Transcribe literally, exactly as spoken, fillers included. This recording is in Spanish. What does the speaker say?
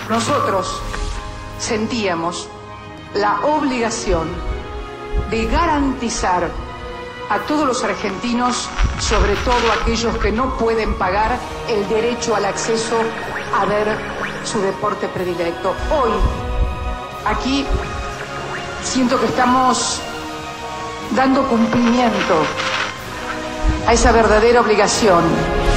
Nosotros sentíamos la obligación de garantizar a todos los argentinos, sobre todo aquellos que no pueden pagar, el derecho al acceso a ver su deporte predilecto. Hoy, aquí, siento que estamos dando cumplimiento a esa verdadera obligación